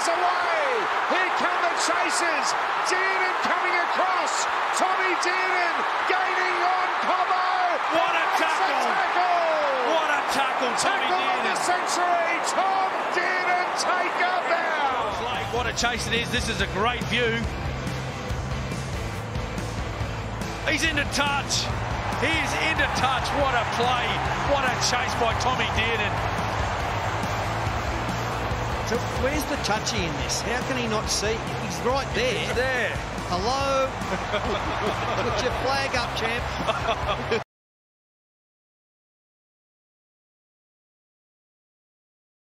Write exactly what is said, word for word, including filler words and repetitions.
is away. Here come the chasers. Dearden coming across. Tommy Dearden gaining on Cobbo. What a tackle. tackle! What a tackle, Tommy Tackle of Dearden. the century. Tom Dearden take up now. What a chase it is. This is a great view. He's into touch. He's into touch. What a play. What a chase by Tommy Dearden. So where's the touchy in this? How can he not see? He's right there. He's there. Hello? Put your flag up, champ.